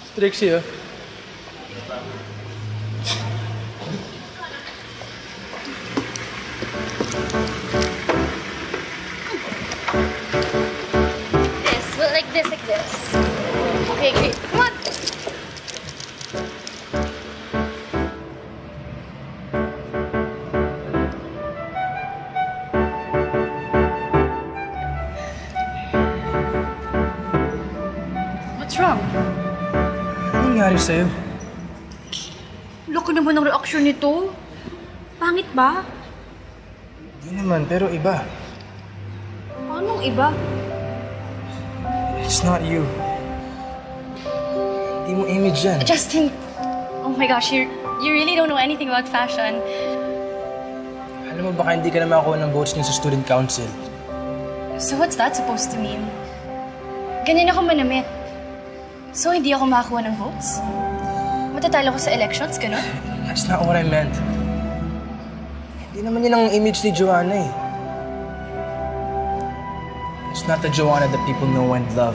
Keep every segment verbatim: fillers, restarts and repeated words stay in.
Trixie, oh. This, well, like this, like this. Okay, okay, come on. What's wrong? Anong nangyari sa'yo? Loko naman ang reaksyon nito. Pangit ba? Di naman, pero iba. Paanong iba? It's not you. Hindi mo image yan. Justin, oh my gosh, you you really don't know anything about fashion. Alam mo, baka hindi ka na makakuha ng votes niyo sa student council. So what's that supposed to mean? Ganyan ako manamit. So hindi ako makakuha ng votes? Matatalo ko sa elections, gano'n? That's not what I meant. Hindi naman yun ang image ni Joanna eh. It's not the Joanna that people know and love.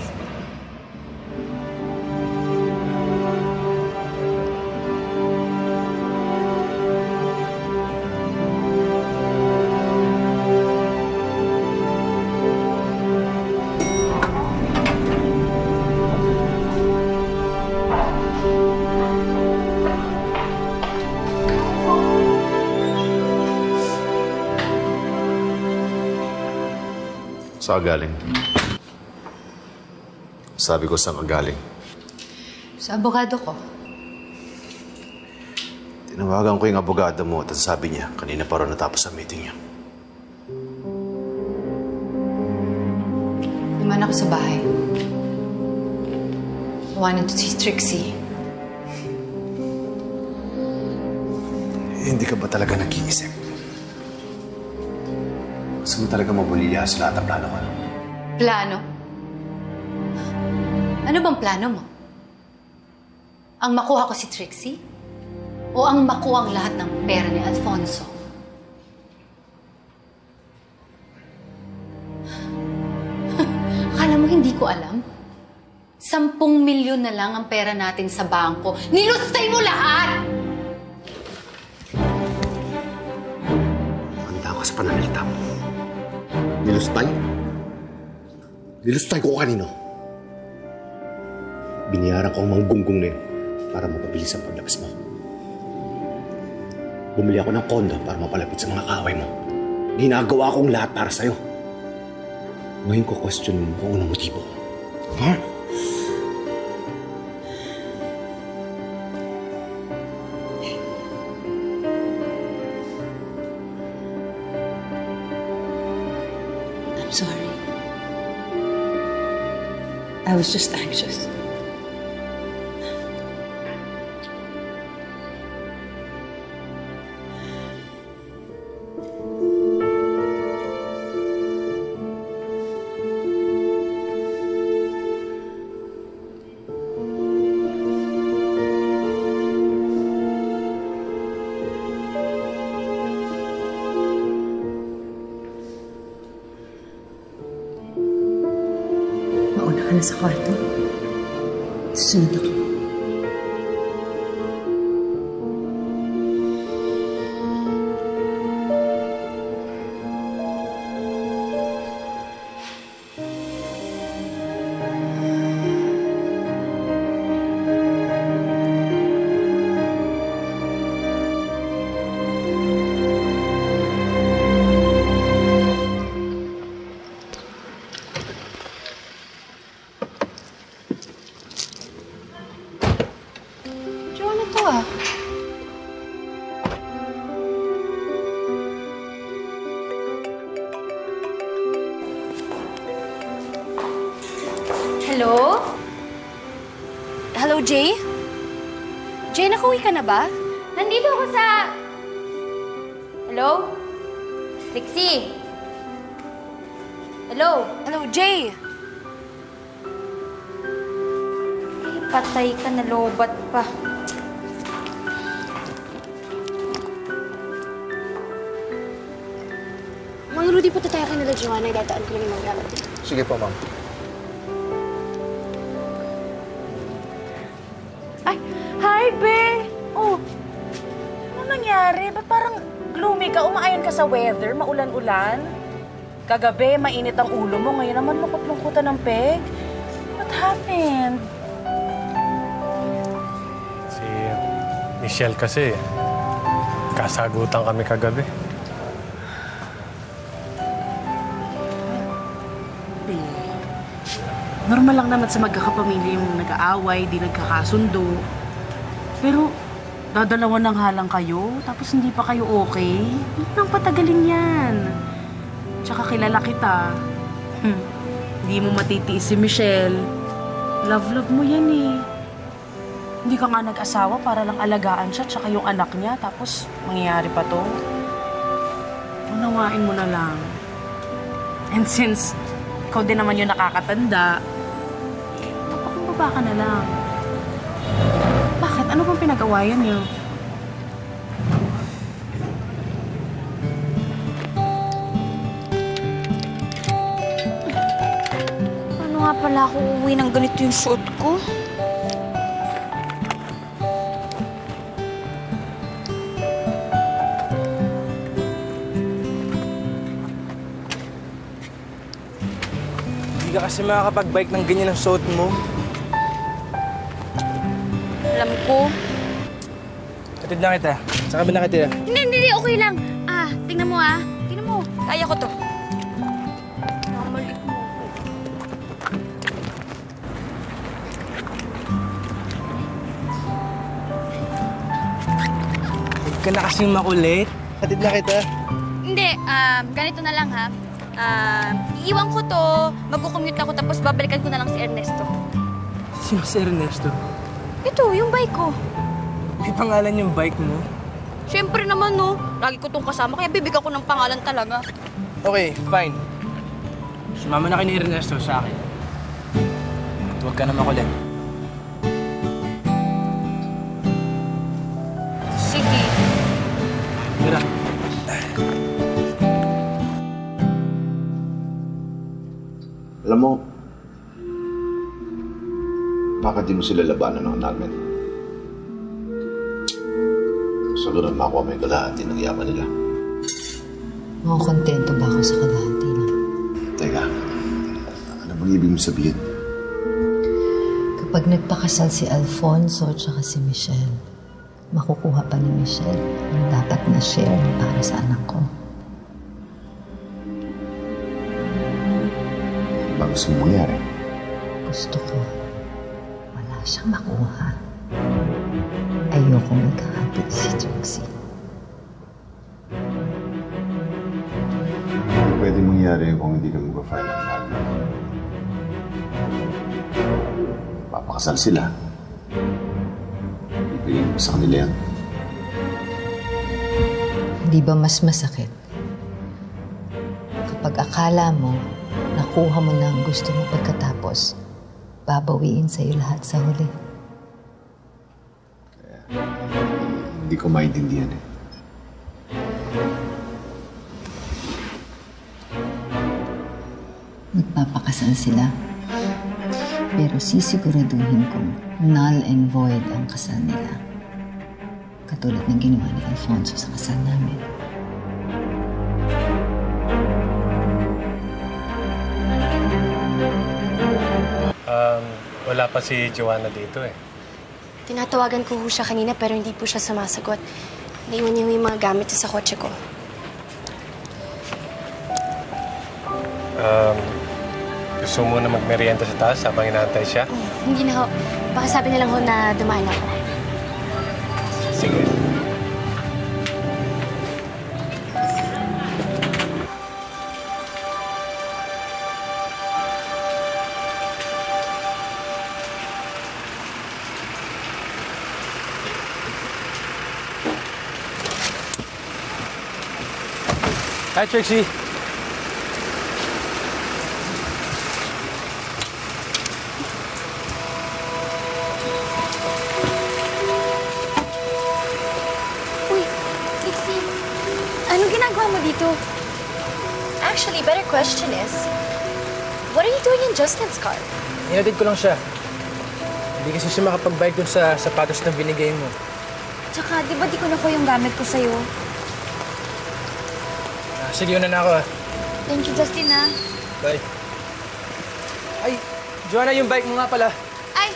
Saan ka galing? Sabi ko saan ka galing. Sa abogado ko. Tinawagan ko yung abogado mo at sabi niya, kanina pa rin natapos ang meeting niya. Naman ako sa bahay. I wanted to see Trixie. Eh, hindi ka ba talaga nag-iisip? Gusto mo talaga mabulilya sa lahat ng plano ko? Plano? Ano bang plano mo? Ang makuha ko si Trixie? O ang makuha ang lahat ng pera ni Alfonso? Akala mo hindi ko alam? Sampung milyon na lang ang pera natin sa bangko. Nilustay mo lahat! Handa ka sa pananalita mo. Nilustay? Nilustay ko kanino? Biniyaran ko ang mga gunggong na yun para mapabilis ang paglabas mo. Bumili ako ng kondo para mapalapit sa mga kaaway mo. Ginagawa akong lahat para sa'yo. Ngayon ko question mo kung anong motibo. Ha? Sorry. I was just anxious. Mauna ka na sa kwarto. Susunod ako. Hello? Hello, Jay? Jay, nakauwi ka na ba? Nandito ako sa... Hello? Trixie? Hello? Hello, Jay? Eh, patay ka, nalobat pa. Mang Rudy, punta tayo kanila, Joanna. Idataan ko lang yung mga gamit. Sige po, ma'am. Hi, Be! Oh, ano nangyari? Ba't parang gloomy ka? Umaayon ka sa weather? Maulan-ulan? Kagabi, mainit ang ulo mo. Ngayon naman lungkot-lungkutan ng peg. What happened? Si Michelle kasi, kasagutan kami kagabi. Be, normal lang naman sa magkakapamilya yung nag-aaway, di nagkakasundo. Pero, dadalawan ng halang kayo, tapos hindi pa kayo okay. Huwag nang patagalin yan. Tsaka kilala kita. Hmm. Hindi mo matitiis si Michelle. Love-love mo yan eh. Hindi ka nga nag-asawa para lang alagaan siya tsaka yung anak niya. Tapos, mangyayari pa to. Unawain mo na lang. And since ikaw din naman yung nakakatanda, magpakumbaba ka na lang. Bakit? Ano bang pinag-awayan niyo? Paano nga pala ako uuwi ng ganito yung suot ko? Hindi ka kasi makakapag-bike ng ganyan ang suot mo. Alam ko. Hatid na kita. Saan ka ba nakatira? Hindi, hindi, hindi. Okay lang. Ah, tingnan mo ah. Tingnan mo. Kaya ko to. Mamalit mo. Huwag ka na kasing makulit. Hatid na kita. Hindi, um, ganito na lang ha. Um, iiwan ko to, magkukommute ako tapos babalikan ko na lang si Ernesto. Sino si Ernesto? Ito, yung bike ko. May pangalan yung bike mo? Siyempre naman no, lagi ko tong kasama kaya bibigyan ko ng pangalan talaga. Okay, fine. Sumama na kayo ni Ernesto sa akin. At huwag ka na makulit. Sige. Tira. Alam mo, bakit di mo sila labanan ng namin? Gusto ko na makuha mo yung kalahati ng yaman nila. Makukontento ba ako sa kalahati lang? Teka, ano bang ibig mo sabihin? Kapag nagpakasal si Alfonso at saka si Michelle, makukuha pa ni Michelle ang dapat na share para sa anak ko. Ano gusto mo mangyari? Gusto ko, wala siyang makuha. Ayoko may kahati si Trixie. Ano pwede mangyari kung hindi ka mag-file ng namin? Papakasal sila. Ibigay mo sa kanila yan. Di ba mas masakit? Kapag akala mo, nakuha mo na ang gusto mo pagkatapos, babawiin sa'yo lahat sa huli. Hindi ko maintindihan eh. Magpapakasal sila. Pero sisiguraduhin kong null and void ang kasal nila. Katulad ng ginawa ni Alfonso sa kasal namin. Um, wala pa si Joanna dito eh. Tinatawagan ko ho siya kanina pero hindi po siya sumasagot. Naiwan niya yung mga gamit sa kotse ko. Um, gusto mo na magmerienda sa taas habang inaantay siya? Hmm, hindi na ho. Baka sabi na lang ho na dumaan ako. Sige. Hi, Trixie. Uy, Trixie. Anong ginagawa mo dito? Actually, better question is, what are you doing in Justin's car? Inatid ko lang siya. Hindi kasi siya makapag-bike dun sa sapatos na binigay mo. Tsaka, di ba di ko na po yung gamit ko sa'yo? Ah, sige, una na ako ah. Thank you, Justin, ah. Bye. Ay, Joanna, yung bike mo nga pala. Ay!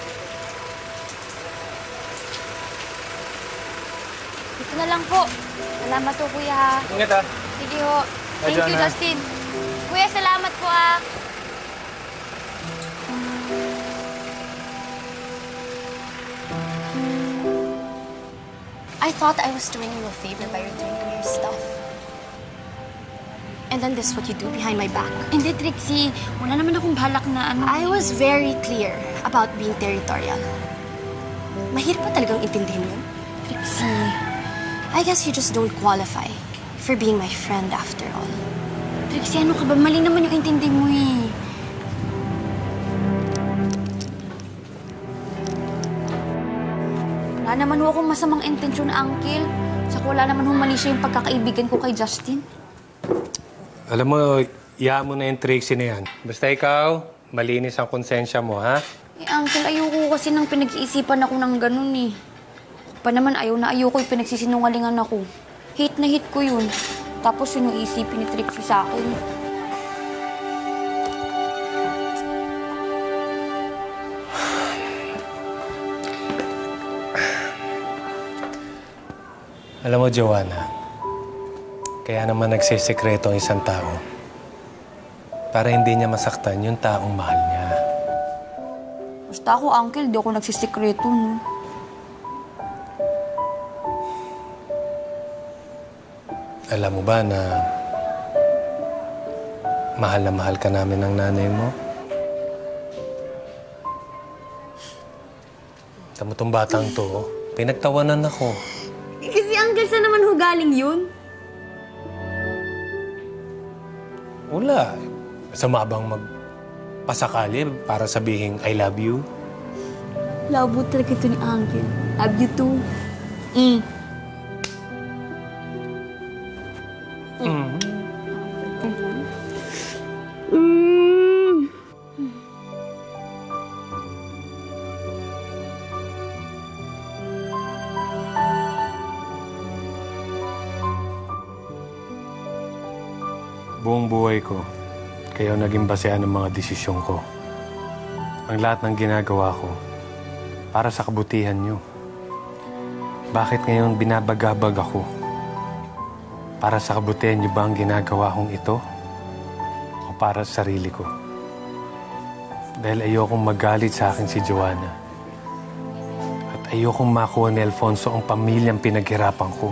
Dito na lang po. Salamat po, kuya, ha. Ingat ah. Sige ho. Bye, Thank you, Joanna. Justin. Kuya, salamat po, ah. I thought I was doing you a favor by returning your stuff. And then this is what you do behind my back. Hindi, Trixie. Wala naman akong balak na ano. I was very clear about being territorial. Mahirap pa talagang intindihin yun. Trixie. I guess you just don't qualify for being my friend after all. Trixie, ano ka ba? Mali naman yung intindi mo eh. Wala naman ho akong masamang intensyon, Uncle. Tsaka wala naman ho mali siya yung pagkakaibigan ko kay Justin. Alam mo, iya mo na yung Trixie na yan. Basta ikaw, malinis ang konsensya mo, ha? Eh, Uncle, ayoko kasi nang pinag-iisipan ako ng ganun eh. Pa naman, ayaw na ayoko yung pinagsisinungalingan ako. Hate na hate ko yun. Tapos yun yung isipin ni Trixie sa akin. Alam mo, Joanna, kaya naman nagsisikreto ang isang tao para hindi niya masaktan yung taong mahal niya. Basta ako, Uncle, di ako nagsisikreto, no? Alam mo ba na mahal na mahal ka namin ng nanay mo? Tama tong batang to, pinagtawanan ako. Eh, kasi, Uncle, saan naman ho galing yun? Wala. Masama bang magpasakali para sabihin I love you? Labo talaga ito ni Uncle. Love you too. Mm. Mm. Mm. Buong buhay ko, kayo naging basehan ng mga desisyon ko. Ang lahat ng ginagawa ko, para sa kabutihan niyo. Bakit ngayon binabagabag ako? Para sa kabutihan niyo ba ang ginagawa kong ito? O para sa sarili ko? Dahil ayokong magalit sa akin si Joanna. At ayokong makuha ni Alfonso ang pamilyang pinaghirapan ko.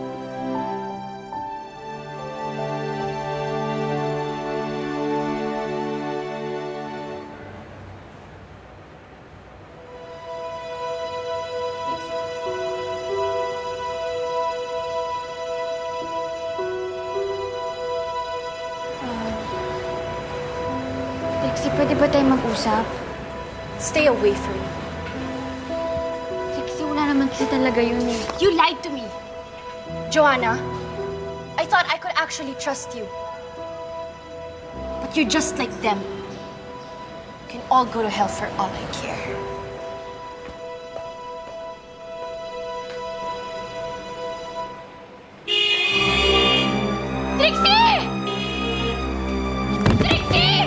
Trixie, pwede ba tayo mag-usap? Stay away from me. Trixie, wala naman kasi talaga yun eh. You lied to me. Joanna, I thought I could actually trust you. But you're just like them. You can all go to hell for all I care. Trixie! Trixie!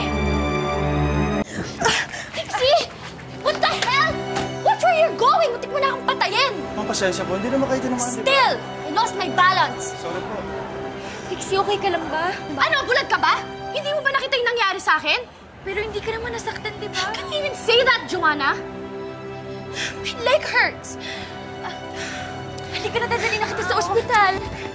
Trixie! What the hell? Watch where you're going! Muntik mo na akong patayin! Ma'am, pasensya po. Hindi naman kayo tinamaan. Still! I lost my balance! Sorry po. Trixie, okay ka lang ba? Ano? Bulag ka ba? Hindi mo ba nakita yung nangyari sa akin? Pero hindi ka naman nasaktan, di ba? Can you even say that, Joanna? My leg hurts. Halika na, dadali na kita sa ospital.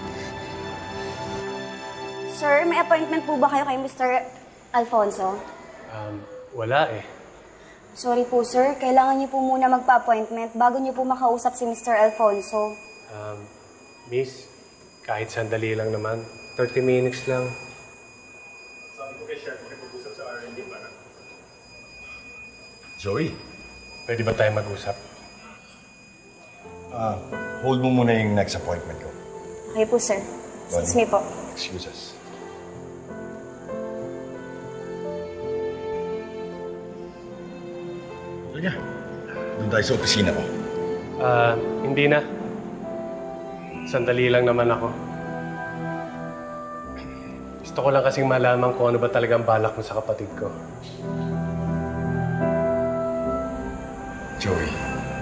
Sir, may appointment po ba kayo kay Mister Alfonso? Um, wala eh. Sorry po, sir. Kailangan niyo po muna magpa-appointment bago niyo po makausap si Mister Alfonso. Um, miss, kahit sandali lang naman. thirty minutes lang. Sabi ko kay Chef, makipag-usap sa R and D para. Joey, Pwede ba tayo mag-usap? ah, hold mo muna yung next appointment ko. Okay po, sir. Excuse me po. Excuse us. Sige, Doon tayo sa opisina ko. Ah, hindi na. Sandali lang naman ako. Gusto ko lang kasing malaman kung ano ba talagang balak mo sa kapatid ko. Joey,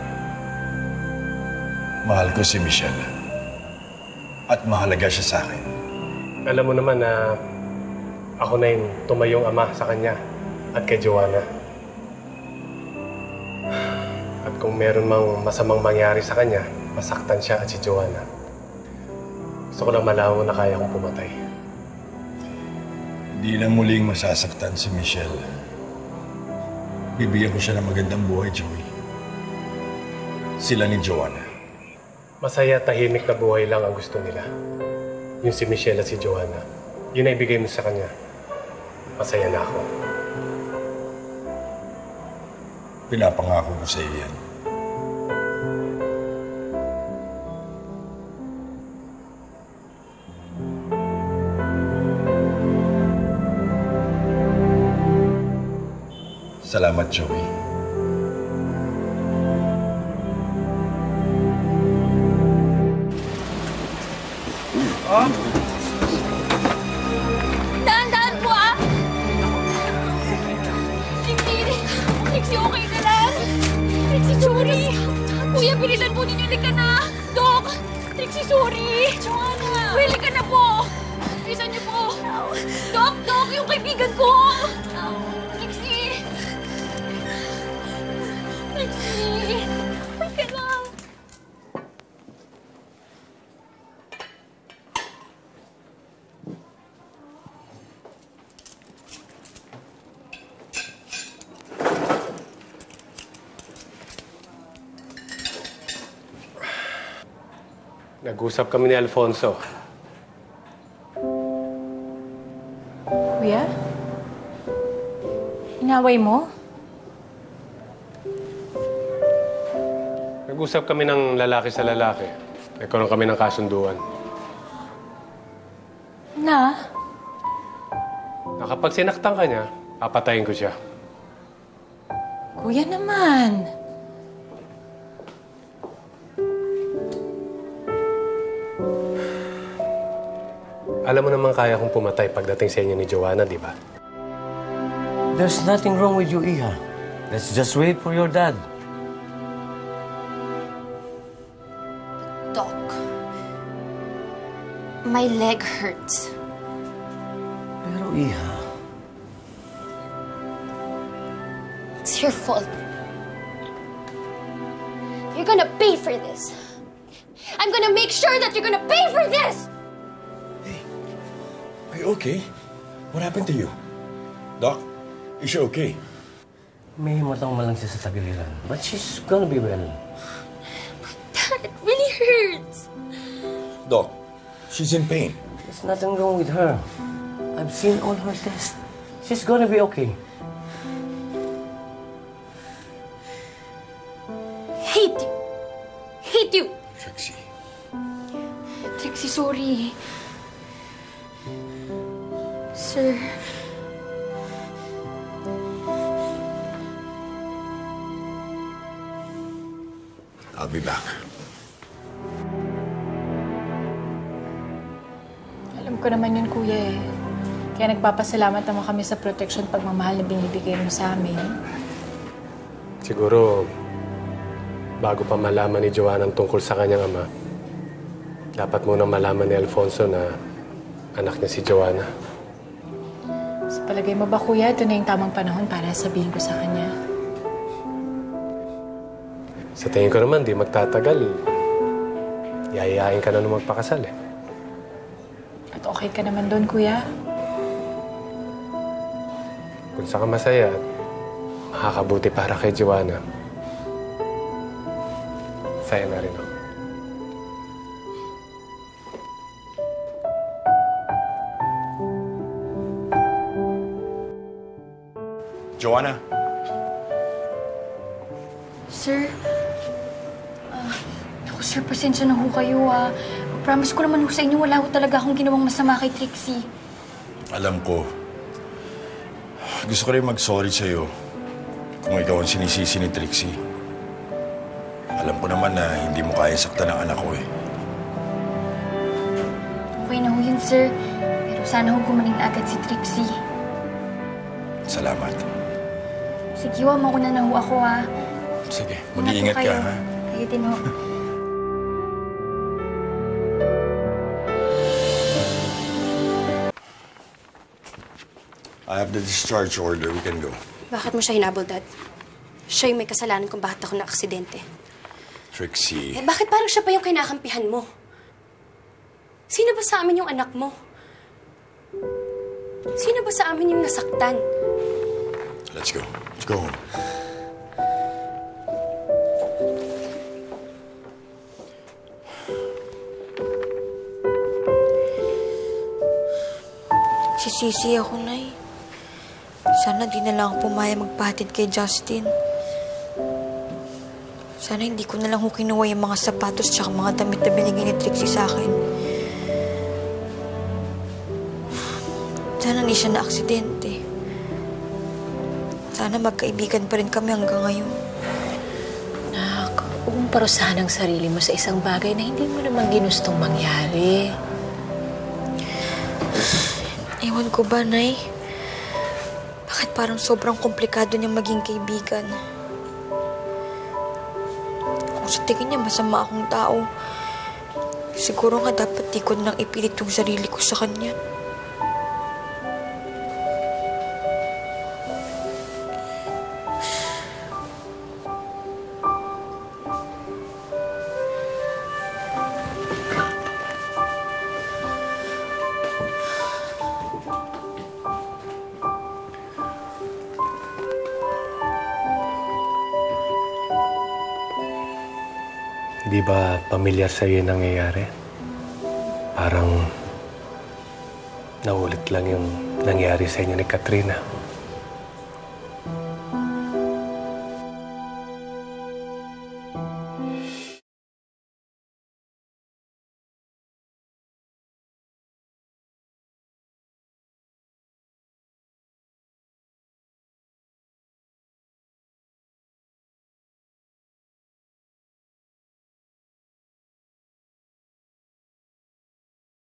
mahal ko si Michelle. At mahalaga siya sa akin. Alam mo naman na ako na yung tumayong ama sa kanya at kay Joanna. At kung meron mang masamang mangyari sa kanya, masaktan siya at si Joanna. Gusto ko lang malaman mo na kaya kong pumatay. Hindi na muling masasaktan si Michelle. Bibigyan ko siya ng magandang buhay, Joey. Sila ni Joanna. Masaya, tahimik na buhay lang ang gusto nila. Yung si Michelle at si Joanna. Yun na ibigay mo sa kanya. Masaya na ako. Pinapangako ko sa iyo yan. Salamat, Joey. Dahan-dahan po ah! Trixie! Trixie, okay ka lang? Trixie, sorry! Kuya, bilisan po ninyo. Lika na! Dok! Trixie, sorry! Joanna! Uy, lika na po! Bilisan niyo po! Dok! Dok! Yung kaibigan ko! Trixie! Trixie! Uy ka lang! Nag-usap kami ni Alfonso. Kuya? Inaway mo? Nag-usap kami ng lalaki sa lalaki. Nagkaroon kami ng kasunduan. Na? Na kapag sinaktan ka niya, papatayin ko siya. Kuya naman. Alam mo naman kaya kong pumatay pagdating sa inyo ni Joanna, di ba? There's nothing wrong with you, Iha. Let's just wait for your dad. Doc, my leg hurts. Pero, Iha... It's your fault. You're gonna pay for this. I'm gonna make sure that you're gonna pay for this! Are you okay? What happened to you? Doc, is she okay? May himatang lang siya sa tagiliran. But she's gonna be well. Dad, it really hurts. Doc, she's in pain. There's nothing wrong with her. I've seen all her tests. She's gonna be okay. Hate you. Hate you. Trixie. Trixie, sorry. Sir. I'll be back. Alam ko naman yun, kuya eh. Kaya nagpapasalamat naman kami sa protection pagmamahal na binibigay mo sa amin. Siguro, bago pa malaman ni Joanna ang tungkol sa kanyang ama, dapat muna malaman ni Alfonso na anak niya si Joanna. Sa palagay mo ba, kuya, ito na yung tamang panahon para sabihin ko sa kanya? Sa tingin ko naman, di magtatagal. Yayayain ka na nung magpakasal eh. At okay ka naman doon, kuya? Kung saan ka masaya at makakabuti para kay Joanna, saya na rin ako. Joanna? Sir? Uh, ako, sir, pasensya na ho kayo, ah. Promise ko naman ho sa inyo, wala ho talaga akong ginawang masama kay Trixie. Alam ko. Gusto ko rin mag-sorry sa'yo kung ikaw ang sinisisi ni Trixie. Alam ko naman na hindi mo kaya saktan ang anak ko eh. Okay na ho yun, sir. Pero sana ho gumaling na agad si Trixie. Salamat. Sige ho, mauna na ho ako ha. Sige, mag-iingat ka ha. Kayo din ho. I have the discharge order. We can go. Bakit mo siya hinabol, Dad? Siya yung may kasalanan kung bakit ako na-aksidente. Trixie. Eh, bakit parang siya pa yung kinakampihan mo? Sino ba sa amin yung anak mo? Sino ba sa amin yung nasaktan? Let's go. Let's go home. Sisisi ako, Nay. Sana di na lang ako pumayag magpahatid kay Justin. Sana hindi ko na lang ho kinuha yung mga sapatos tsaka mga damit na binigay ni Trixie sa akin. Sana hindi siya na-aksidente. Sana magkaibigan pa rin kami hanggang ngayon. Nak, huwag mong parusahan ang sarili mo sa isang bagay na hindi mo naman ginustong mangyari. Ewan ko ba, Nay? Bakit parang sobrang komplikado niyang maging kaibigan? Kung sa tingin niya masama akong tao, siguro nga dapat di ko nang ipilit yung sarili ko sa kanya. Di ba pamilyar sa'yo yung nangyayari? Parang naulit lang yung nangyari sa inyo ni Katrina.